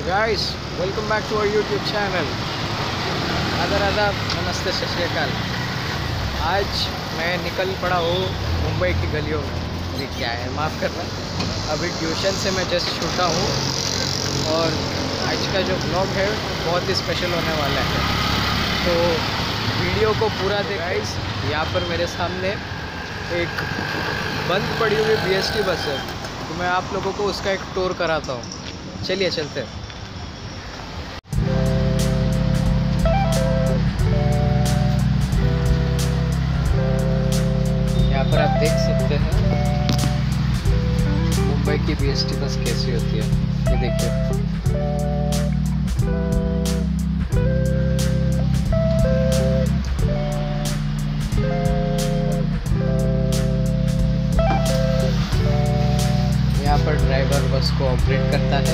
Guys, welcome back to our YouTube channel. आदाब, नमस्ते, सत श्री अकाल। आज मैं निकल पड़ा हूँ मुंबई की गलियों में। ये क्या है, माफ़ करना। अभी ट्यूशन से मैं जस्ट छूटा हूँ और आज का जो ब्लॉग है बहुत ही स्पेशल होने वाला है, तो वीडियो को पूरा देख। गाइस, यहाँ पर मेरे सामने एक बंद पड़ी हुई BST बस है, तो मैं आप लोगों को उसका एक टूर कराता हूँ। चलिए चलते हैं। यहाँ पर आप देख सकते हैं मुंबई की BST बस कैसी होती है। ये देखिए, यहाँ पर ड्राइवर बस को ऑपरेट करता है।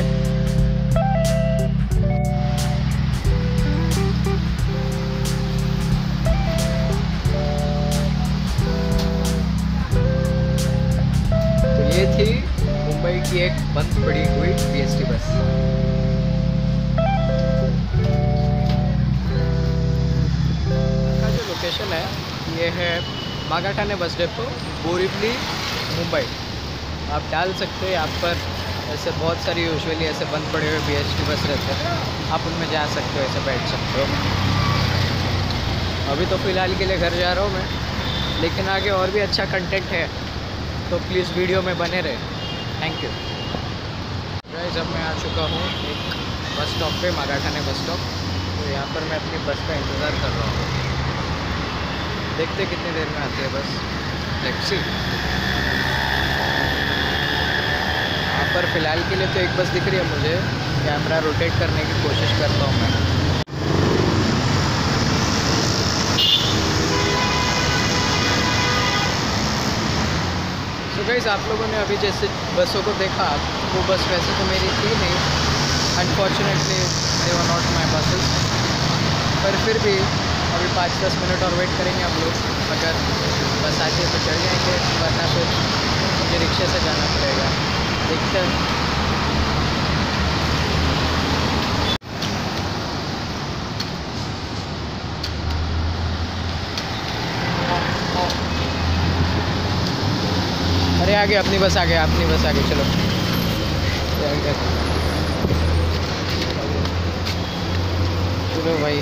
ये थी मुंबई की एक बंद पड़ी हुई BST बस। का जो लोकेशन है ये है मागाठाणे बस डिपो, बोरिवली, मुंबई। आप डाल सकते हैं यहाँ पर। ऐसे बहुत सारी यूजुअली ऐसे बंद पड़े हुए BST बस रहते हैं, आप उनमें जा सकते हो, ऐसे बैठ सकते हो। अभी तो फ़िलहाल के लिए घर जा रहा हूँ मैं, लेकिन आगे और भी अच्छा कंटेंट है, तो प्लीज़ वीडियो में बने रहे। Thank you guys. अब मैं आ चुका हूँ एक बस स्टॉप पे, मागाठाणे बस स्टॉप। तो यहाँ पर मैं अपनी बस का इंतज़ार कर रहा हूँ। देखते कितनी देर में आती है बस। टैक्सी यहाँ पर फ़िलहाल के लिए तो एक बस दिख रही है मुझे। कैमरा रोटेट करने की कोशिश करता हूँ मैं। तो गाइस, आप लोगों ने अभी जैसे बसों को देखा, वो बस वैसे तो मेरी थी नहीं, unfortunately they were not my buses. पर फिर भी अभी 5-10 मिनट और वेट करेंगे हम लोग। अगर बस आती है तो चढ़ जाएंगे, वरना फिर मुझे रिक्शे से जाना पड़ेगा। देखते हैं। अरे आगे अपनी बस आ गया, अपनी बस आ गई। चलो चलो भाई।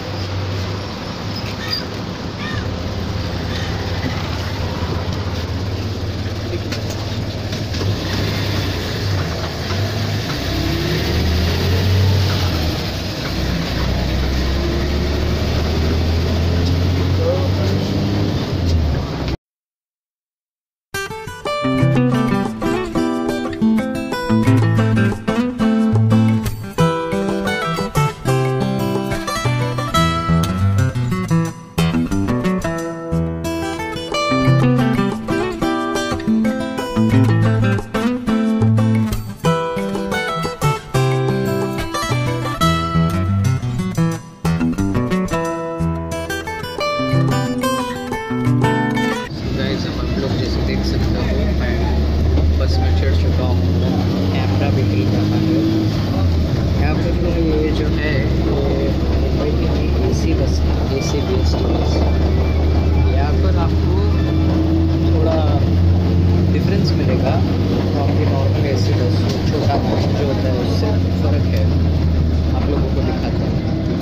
बस में चढ़ चुका हूँ, कैमरा भी हिल रहा है। यहाँ पर ये जो है ये मुंबई की AC बस है, AC BST बस। यहाँ पर आपको थोड़ा डिफरेंस मिलेगा फ्रॉम दी नॉर्मल AC बस। छोटा जो होता है उससे फ़र्क है, आप लोगों को दिखाता हूँ।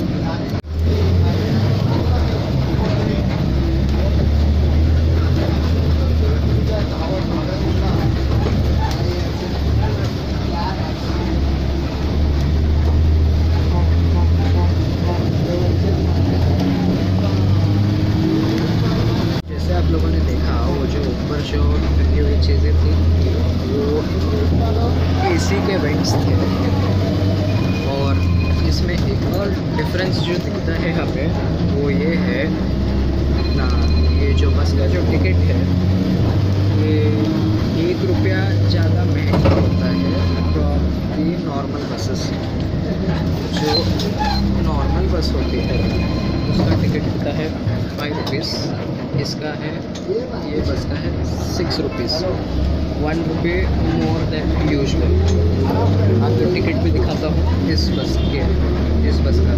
आप लोगों ने देखा, वो जो ऊपर जो लगी हुई चीज़ें थी वो AC के वेंट्स थे। और इसमें एक और डिफरेंस जो दिखता है यहाँ पे वो ये है ना, ये जो बस का जो टिकट है ये ₹1 ज़्यादा महंगा होता है फ्रॉम दी नॉर्मल बसेस। जो नॉर्मल बस होती है उसका टिकट होता है ₹5, इसका है, ये बस का है ₹6। ₹1 मोर देन यूजुअल। आपको टिकट भी दिखाता हूँ इस बस का।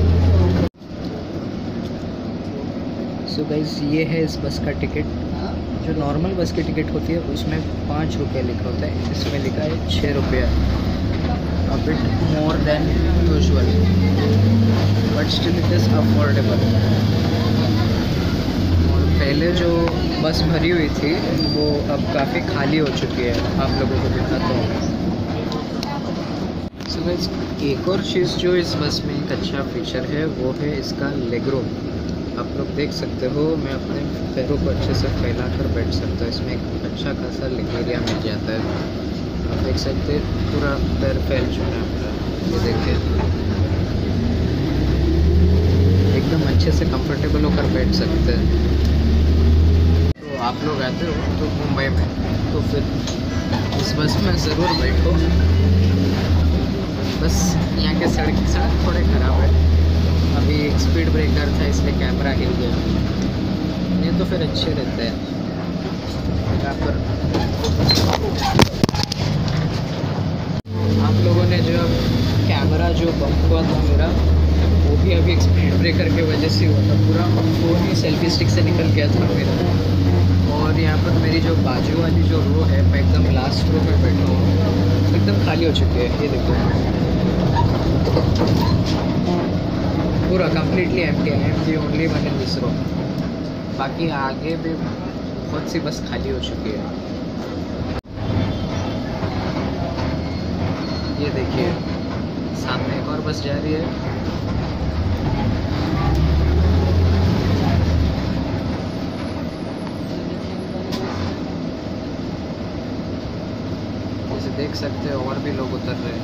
सो गाइस, ये है इस बस का टिकट। जो नॉर्मल बस की टिकट होती है उसमें ₹5 लिखा होता है, इसमें लिखा है ₹6। A bit more than usual but still it is affordable. और पहले जो बस भरी हुई थी वो अब काफ़ी खाली हो चुकी है, आप लोगों को दिखाता हूँ। सो गाइस, एक और चीज़ जो इस बस में एक अच्छा फीचर है वो है इसका लेग रूम। आप लोग देख सकते हो, मैं अपने पैरों को अच्छे से फैला कर बैठ सकता हूँ। इसमें एक अच्छा खासा लेग एरिया मिल जाता है। आप देख सकते हैं पूरा पैर फैल चुका है अपना। ये देखिए, एकदम अच्छे से कंफर्टेबल होकर बैठ सकते हैं। तो आप लोग आते हो तो मुंबई में, तो फिर इस बस में ज़रूर बैठो। बस यहाँ के सड़क थोड़े ख़राब है। अभी एक स्पीड ब्रेकर था इसलिए कैमरा हिल गया, नहीं तो फिर अच्छे रहते हैं। यहाँ पर आप लोगों ने जो कैमरा जो बंप हुआ था मेरा, वो भी अभी एक स्पीड ब्रेकर की वजह से हुआ था। पूरा फ़ोन ही सेल्फी स्टिक से निकल गया था मेरा। और यहाँ पर मेरी जो बाजू वाली जो रो है, मैं एकदम लास्ट रो में बैठा हूँ, एकदम खाली हो चुकी है। ये देखो, पूरा कम्प्लीटली एम्प्टी है। I am the only one in this row. बाकी आगे भी बहुत सी बस खाली हो चुकी है। ये देखिए, सामने एक और बस जा रही है। जैसे देख सकते हैं और भी लोग उतर रहे हैं।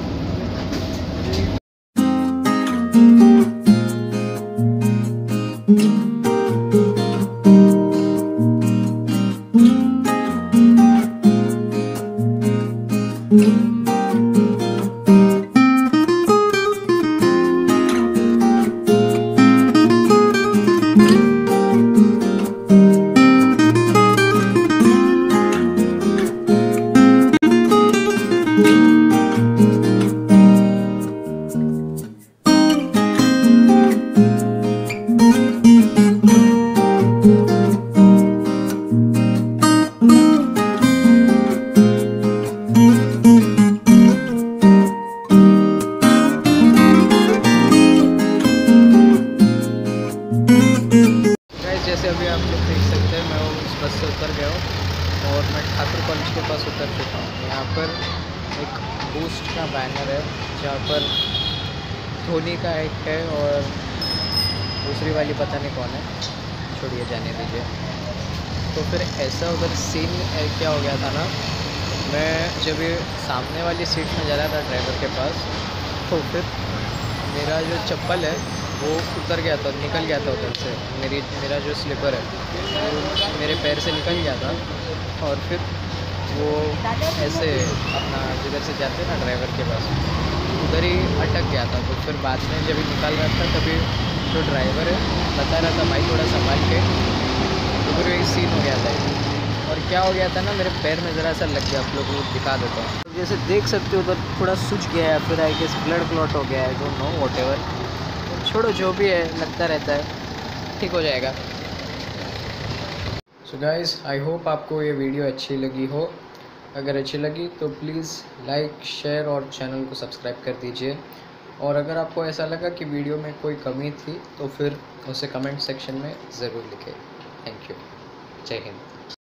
जैसे अभी आप लोग देख सकते हैं, मैं उस बस से उतर गया हूँ और मैं ठाकुर कॉलेज के पास उतर चुका हूँ। यहाँ पर एक बूस्ट का बैनर है जहाँ पर धोनी का एक है और दूसरी वाली पता नहीं कौन है, छोड़िए जाने दीजिए। तो फिर ऐसा उधर सीन क्या हो गया था ना, मैं जब ये सामने वाली सीट में जा रहा था ड्राइवर के पास, तो फिर मेरा जो चप्पल है वो उतर गया था, निकल गया था उधर से। मेरा जो स्लीपर है वो मेरे पैर से निकल गया था और फिर वो ऐसे अपना जिधर से जाते ना ड्राइवर के पास, उधर ही अटक गया था। तो फिर बाद में जब निकाल रहा था तभी जो ड्राइवर है बता रहा था भाई थोड़ा संभाल के, तो फिर एक सीन हो गया था। और क्या हो गया था ना, मेरे पैर में ज़रा सा लग गया, आप लोगों को दिखा देता हूँ। तो जैसे देख सकते हो उधर थोड़ा सूज गया है, फिर आई गेस ब्लड क्लॉट हो गया है, डोंट नो व्हाटएवर। छोड़ो, जो भी है लगता रहता है, ठीक हो जाएगा। सो गाइस, आई होप आपको ये वीडियो अच्छी लगी हो। अगर अच्छी लगी तो प्लीज़ लाइक, शेयर और चैनल को सब्सक्राइब कर दीजिए। और अगर आपको ऐसा लगा कि वीडियो में कोई कमी थी तो फिर उसे कमेंट सेक्शन में ज़रूर लिखें। Thank you. जय हिंद।